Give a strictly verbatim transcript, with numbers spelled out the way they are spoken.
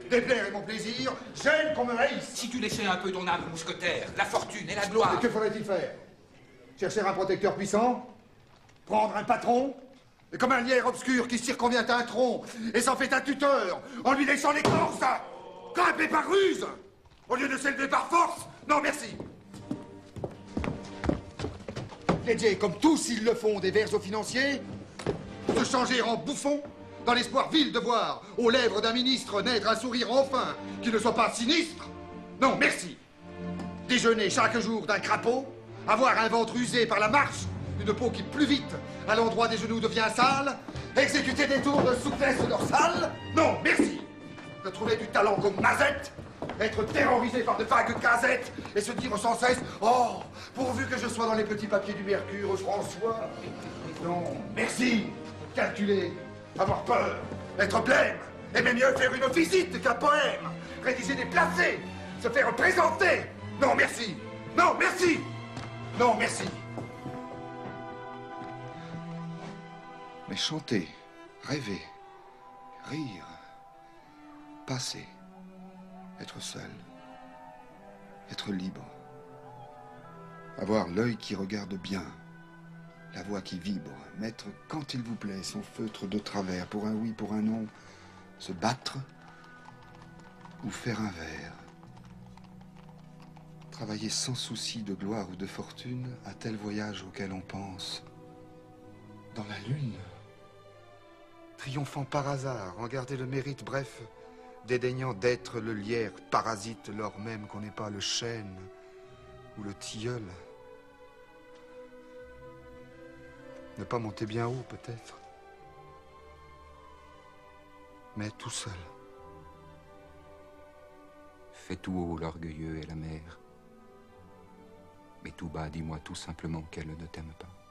Déplaire est mon plaisir, j'aime qu'on me haïsse. Si tu laissais un peu ton âme mousquetaire, la fortune et la gloire... Et que faudrait-il faire? Chercher un protecteur puissant? Prendre un patron? Et comme un lierre obscur qui circonvient un tronc et s'en fait un tuteur en lui laissant l'écorce? Grimper par ruse au lieu de s'élever par force? Non, merci. Plédier, comme tous ils le font, des vers aux financiers, se changer en bouffon, dans l'espoir vil de voir aux lèvres d'un ministre naître un sourire enfin qui ne soit pas sinistre? Non, merci. Déjeuner chaque jour d'un crapaud, avoir un ventre usé par la marche, une peau qui plus vite à l'endroit des genoux devient sale, exécuter des tours de souplesse dorsale? Non, merci. De trouver du talent comme Mazette, être terrorisé par de vagues casettes et se dire sans cesse « Oh, pourvu que je sois dans les petits papiers du Mercure, François !» Non, merci. Calculer, avoir peur, être blême, aimer mieux faire une visite qu'un poème, rédiger des placés, se faire présenter. Non, merci. Non, merci. Non, merci. Mais chanter, rêver, rire, passer, être seul, être libre, avoir l'œil qui regarde bien, la voix qui vibre, mettre quand il vous plaît son feutre de travers, pour un oui, pour un non, se battre ou faire un vers. Travailler sans souci de gloire ou de fortune à tel voyage auquel on pense. Dans la lune, triomphant par hasard, en garder le mérite, bref, dédaignant d'être le lierre parasite, lors même qu'on n'est pas le chêne ou le tilleul. Ne pas monter bien haut, peut-être, mais tout seul. Fais tout haut l'orgueilleux et la mère. Mais tout bas, dis-moi tout simplement qu'elle ne t'aime pas.